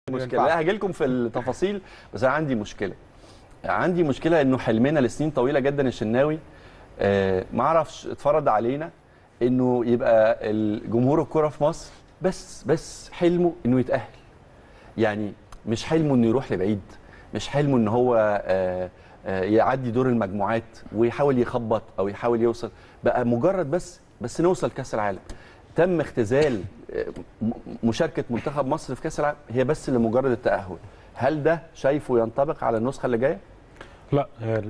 مشكله هاجي لكم في التفاصيل، بس انا عندي مشكله انه حلمنا لسنين طويله جدا الشناوي ما اعرفش اتفرض علينا انه يبقى الجمهور الكره في مصر بس حلمه انه يتاهل. يعني مش حلمه انه يروح لبعيد، مش حلمه ان هو يعدي دور المجموعات ويحاول يخبط او يحاول يوصل، بقى مجرد بس نوصل كاس العالم. تم اختزال مشاركه منتخب مصر في كاس العالم هي بس لمجرد التاهل. هل ده شايفه ينطبق على النسخه اللي جايه؟ لا،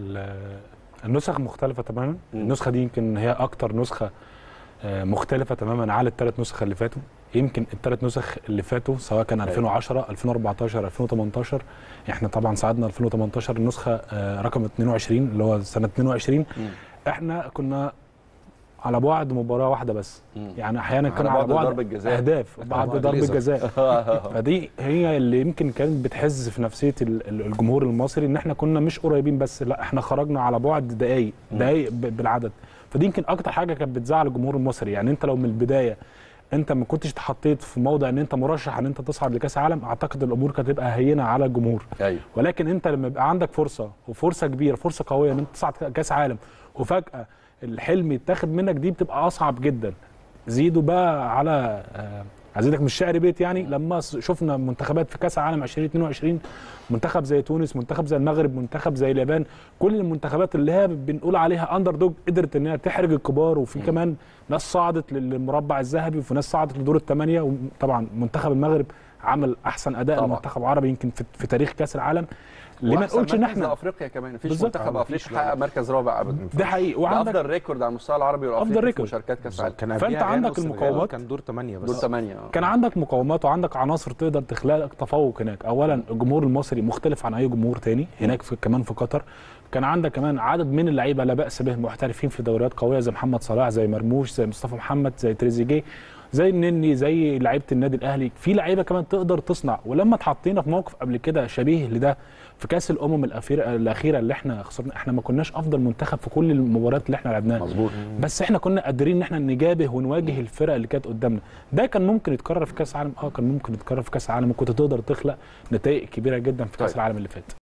النسخ مختلفه تماما. النسخه دي يمكن هي اكتر نسخه مختلفه تماما على الثلاث نسخ اللي فاتوا. يمكن الثلاث نسخ اللي فاتوا سواء كان 2010 2014 2018، احنا طبعا صعدنا 2018 النسخه رقم 22 اللي هو سنه 22. احنا كنا على بعد مباراه واحده بس، يعني احيانا كان على بعد اهداف بعد ضربه جزاء. فدي هي اللي يمكن كانت بتحز في نفسيه الجمهور المصري، ان احنا كنا مش قريبين بس، لا احنا خرجنا على بعد دقائق بالعدد. فدي يمكن اكتر حاجه كانت بتزعل الجمهور المصري. يعني انت لو من البدايه انت ما كنتش اتحطيت في موضع ان انت مرشح ان انت تصعد لكاس عالم، اعتقد الامور كانت هتبقى هينه على الجمهور. أيوه. ولكن انت لما يبقى عندك فرصه وفرصه كبيره، فرصه قويه ان انت تصعد كاس عالم، وفجاه الحلم يتاخد منك، دي بتبقى اصعب جدا. زيدوا بقى على عزيزك مش شعر بيت، يعني لما شفنا منتخبات في كاس العالم 2022، منتخب زي تونس، منتخب زي المغرب، منتخب زي اليابان، كل المنتخبات اللي هي بنقول عليها اندر دوج قدرت ان هي تحرج الكبار. وفي كمان ناس صعدت للمربع الذهبي، وفي ناس صعدت لدور الثمانيه. وطبعا منتخب المغرب عمل احسن اداء لمنتخب عربي يمكن في تاريخ كاس العالم. ليه ما نقولش ان احنا افريقيا كمان مفيش منتخب افريقي حقق مركز رابع ابدا. ده حقيقي، وعندك افضل ريكورد على المستوى العربي والافريقي في مشاركات كاس العالم. فانت عندك المقومات، كان دور 8 بس. دور 8 كان عندك مقومات وعندك عناصر تقدر تخلق لك تفوق هناك. اولا الجمهور المصري مختلف عن اي جمهور تاني هناك كمان في قطر. كان عندك كمان عدد من اللعيبه لا باس به محترفين في دوريات قويه، زي محمد صلاح، زي مرموش، زي مصطفى محمد، زي تريزيجيه، زي النني، زي لعيبه النادي الاهلي. في لعيبه كمان تقدر تصنع. ولما اتحطينا في موقف قبل كده شبيه لده في كاس الامم الاخيره اللي احنا خسرنا، احنا ما كناش افضل منتخب في كل المباريات اللي احنا لعبناها، مظبوط، بس احنا كنا قادرين ان احنا نجابه ونواجه الفرق اللي كانت قدامنا. ده كان ممكن يتكرر في كاس العالم، كان ممكن يتكرر في كاس العالم، وكنت تقدر تخلق نتائج كبيره جدا في كاس العالم اللي فات.